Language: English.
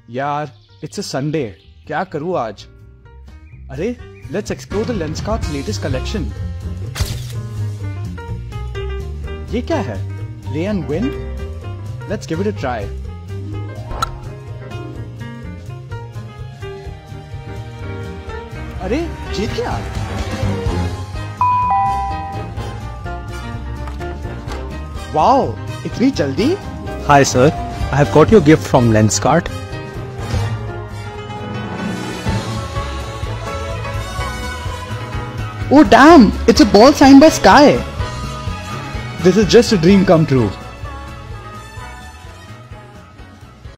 यार, it's a Sunday, क्या करूँ आज? अरे, let's explore the Lenskart's latest collection. ये क्या है? Ray and win? Let's give it a try. अरे, ये क्या? वाओ, इतनी जल्दी? Hi sir, I have got your gift from Lenskart. Oh damn, it's a ball signed by Sky. This is just a dream come true.